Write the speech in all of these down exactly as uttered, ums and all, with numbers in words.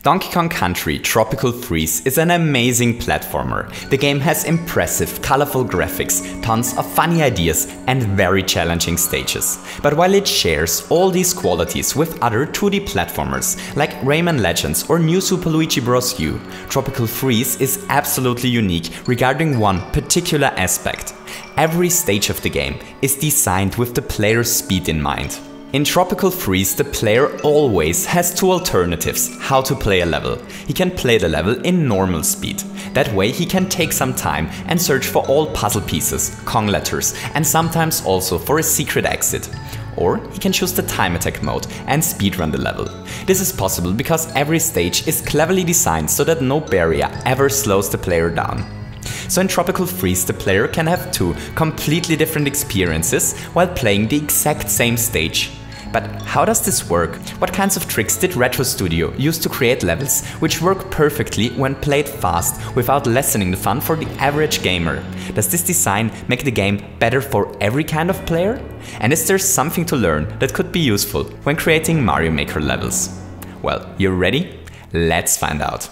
Donkey Kong Country Tropical Freeze is an amazing platformer. The game has impressive, colorful graphics, tons of funny ideas and very challenging stages. But while it shares all these qualities with other two D platformers like Rayman Legends or New Super Luigi Bros. U, Tropical Freeze is absolutely unique regarding one particular aspect. Every stage of the game is designed with the player's speed in mind. In Tropical Freeze, the player always has two alternatives how to play a level. He can play the level in normal speed. That way he can take some time and search for all puzzle pieces, Kong letters, and sometimes also for a secret exit. Or he can choose the time attack mode and speedrun the level. This is possible because every stage is cleverly designed so that no barrier ever slows the player down. So in Tropical Freeze, the player can have two completely different experiences while playing the exact same stage. But how does this work? What kinds of tricks did Retro Studio use to create levels which work perfectly when played fast without lessening the fun for the average gamer? Does this design make the game better for every kind of player? And is there something to learn that could be useful when creating Mario Maker levels? Well, you ready? Let's find out.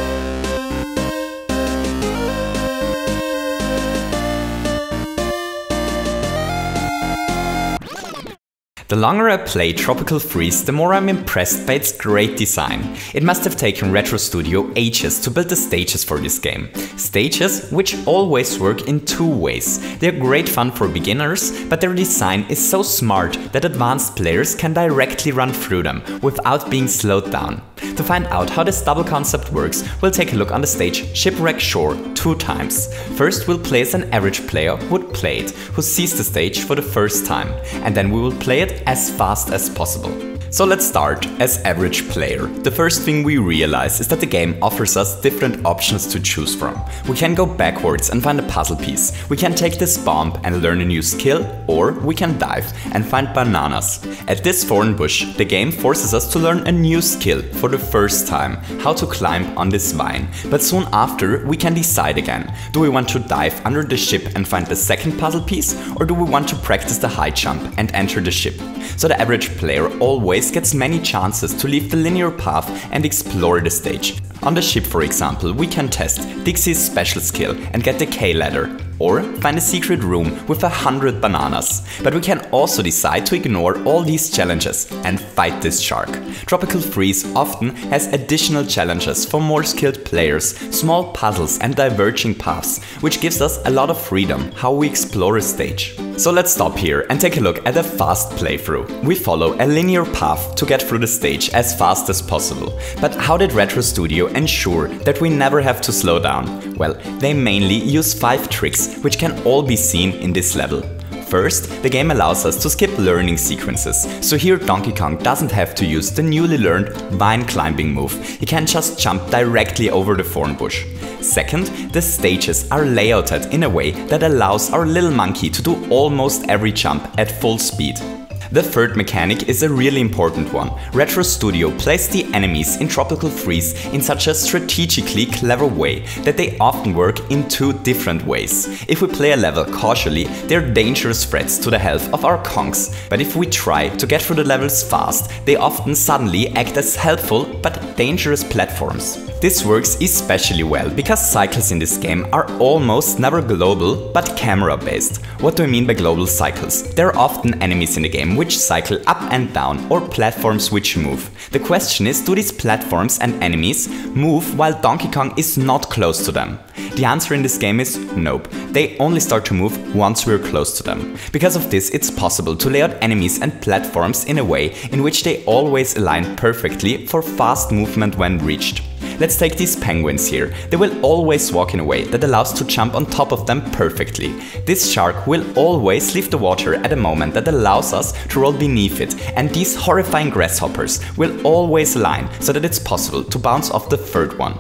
The longer I play Tropical Freeze, the more I'm impressed by its great design. It must have taken Retro Studio ages to build the stages for this game. Stages which always work in two ways. They're great fun for beginners, but their design is so smart that advanced players can directly run through them without being slowed down. To find out how this double concept works, we'll take a look on the stage Shipwreck Shore two times. First we'll play as an average player who would play it, who sees the stage for the first time, and then we will play it as fast as possible. So let's start as average player. The first thing we realize is that the game offers us different options to choose from. We can go backwards and find a puzzle piece. We can take this bomb and learn a new skill, or we can dive and find bananas. At this thorn bush, the game forces us to learn a new skill for the first time, how to climb on this vine. But soon after, we can decide again. Do we want to dive under the ship and find the second puzzle piece, or do we want to practice the high jump and enter the ship? So the average player always gets many chances to leave the linear path and explore the stage. On the ship, for example, we can test Dixie's special skill and get the K ladder, or find a secret room with a hundred bananas. But we can also decide to ignore all these challenges and fight this shark. Tropical Freeze often has additional challenges for more skilled players, small puzzles and diverging paths, which gives us a lot of freedom how we explore a stage. So let's stop here and take a look at a fast playthrough. We follow a linear path to get through the stage as fast as possible. But how did Retro Studio ensure that we never have to slow down? Well, they mainly use five tricks which can all be seen in this level. First, the game allows us to skip learning sequences, so here Donkey Kong doesn't have to use the newly learned vine climbing move, he can just jump directly over the thorn bush. Second, the stages are layouted in a way that allows our little monkey to do almost every jump at full speed. The third mechanic is a really important one. Retro Studio placed the enemies in Tropical Freeze in such a strategically clever way that they often work in two different ways. If we play a level cautiously, they're dangerous threats to the health of our Kongs, but if we try to get through the levels fast, they often suddenly act as helpful but dangerous platforms. This works especially well because cycles in this game are almost never global but camera based. What do I mean by global cycles? There are often enemies in the game which cycle up and down, or platforms which move. The question is, do these platforms and enemies move while Donkey Kong is not close to them? The answer in this game is nope. They only start to move once we're close to them. Because of this, it's possible to lay out enemies and platforms in a way in which they always align perfectly for fast movement when reached. Let's take these penguins here. They will always walk in a way that allows to jump on top of them perfectly. This shark will always leave the water at a moment that allows us to roll beneath it, and these horrifying grasshoppers will always align so that it's possible to bounce off the third one.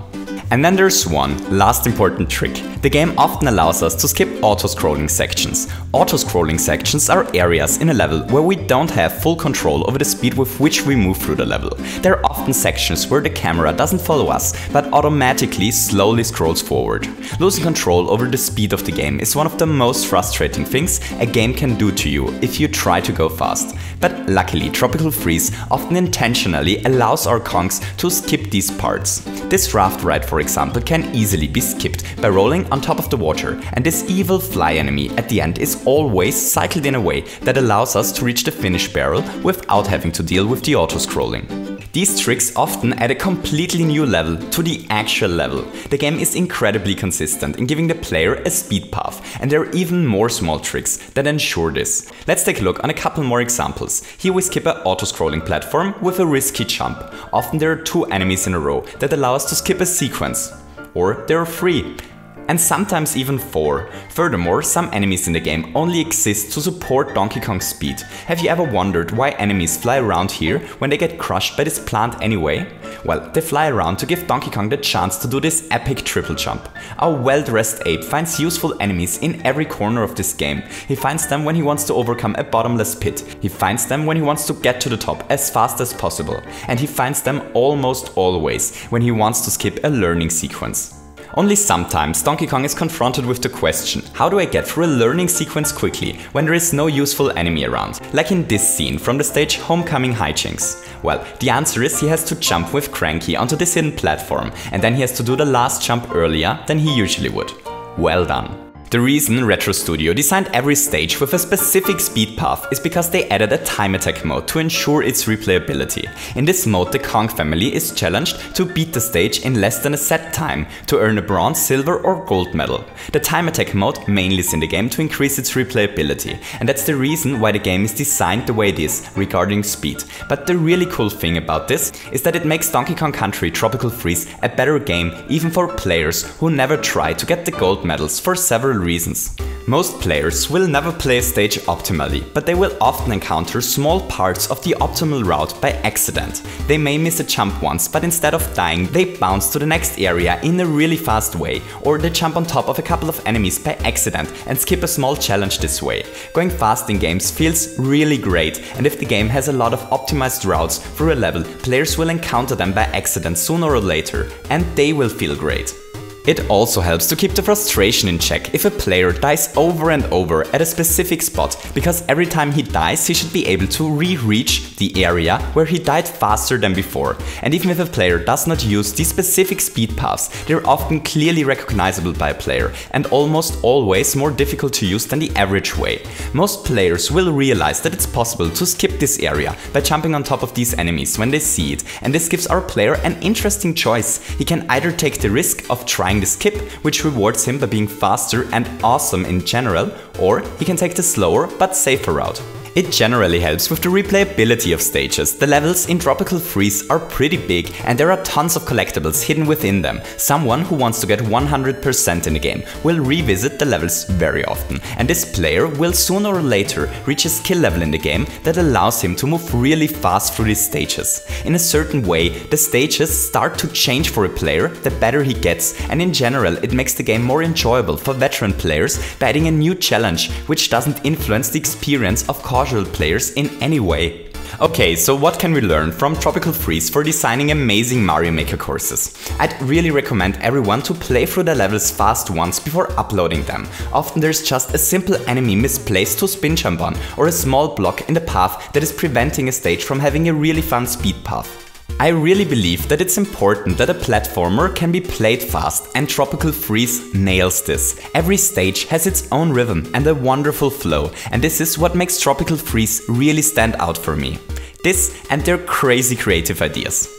And then there's one last important trick. The game often allows us to skip auto-scrolling sections. Auto-scrolling sections are areas in a level where we don't have full control over the speed with which we move through the level. There are often sections where the camera doesn't follow us, but automatically slowly scrolls forward. Losing control over the speed of the game is one of the most frustrating things a game can do to you if you try to go fast. But luckily, Tropical Freeze often intentionally allows our Kongs to skip these parts. This raft ride, for example, can easily be skipped by rolling on top of the water, and this evil fly enemy at the end is always cycled in a way that allows us to reach the finish barrel without having to deal with the auto-scrolling. These tricks often add a completely new level to the actual level. The game is incredibly consistent in giving the player a speed path, and there are even more small tricks that ensure this. Let's take a look on a couple more examples. Here we skip an auto-scrolling platform with a risky jump. Often there are two enemies in a row that allow us to skip a sequence. Or there are three. And sometimes even four. Furthermore, some enemies in the game only exist to support Donkey Kong's speed. Have you ever wondered why enemies fly around here when they get crushed by this plant anyway? Well, they fly around to give Donkey Kong the chance to do this epic triple jump. Our well-dressed ape finds useful enemies in every corner of this game. He finds them when he wants to overcome a bottomless pit. He finds them when he wants to get to the top as fast as possible. And he finds them almost always when he wants to skip a learning sequence. Only sometimes Donkey Kong is confronted with the question, how do I get through a learning sequence quickly when there is no useful enemy around, like in this scene from the stage Homecoming Hijinks? Well, the answer is he has to jump with Cranky onto this hidden platform, and then he has to do the last jump earlier than he usually would. Well done. The reason Retro Studio designed every stage with a specific speed path is because they added a time attack mode to ensure its replayability. In this mode, the Kong family is challenged to beat the stage in less than a set time to earn a bronze, silver or gold medal. The time attack mode mainly is in the game to increase its replayability, and that's the reason why the game is designed the way it is regarding speed. But the really cool thing about this is that it makes Donkey Kong Country Tropical Freeze a better game even for players who never try to get the gold medals for several reasons. Most players will never play a stage optimally, but they will often encounter small parts of the optimal route by accident. They may miss a jump once, but instead of dying, they bounce to the next area in a really fast way, or they jump on top of a couple of enemies by accident and skip a small challenge this way. Going fast in games feels really great, and if the game has a lot of optimized routes through a level, players will encounter them by accident sooner or later, and they will feel great. It also helps to keep the frustration in check if a player dies over and over at a specific spot, because every time he dies he should be able to re-reach the area where he died faster than before. And even if a player does not use these specific speed paths, they're often clearly recognizable by a player and almost always more difficult to use than the average way. Most players will realize that it's possible to skip this area by jumping on top of these enemies when they see it, and this gives our player an interesting choice. He can either take the risk of trying the skip, which rewards him by being faster and awesome in general, or he can take the slower but safer route. It generally helps with the replayability of stages. The levels in Tropical Freeze are pretty big and there are tons of collectibles hidden within them. Someone who wants to get one hundred percent in the game will revisit the levels very often, and this player will sooner or later reach a skill level in the game that allows him to move really fast through these stages. In a certain way, the stages start to change for a player the better he gets, and in general it makes the game more enjoyable for veteran players by adding a new challenge which doesn't influence the experience of casual players in any way. Okay, so what can we learn from Tropical Freeze for designing amazing Mario Maker courses? I'd really recommend everyone to play through the levels fast once before uploading them. Often there's just a simple enemy misplaced to spin jump on, or a small block in the path that is preventing a stage from having a really fun speed path. I really believe that it's important that a platformer can be played fast, and Tropical Freeze nails this. Every stage has its own rhythm and a wonderful flow, and this is what makes Tropical Freeze really stand out for me. This and their crazy creative ideas.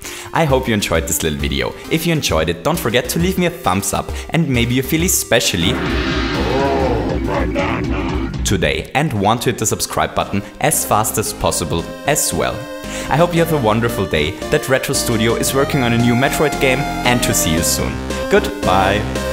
I hope you enjoyed this little video. If you enjoyed it, don't forget to leave me a thumbs up, and maybe you feel especially today and want to hit the subscribe button as fast as possible as well. I hope you have a wonderful day, that Retro Studio is working on a new Metroid game, and to see you soon. Goodbye!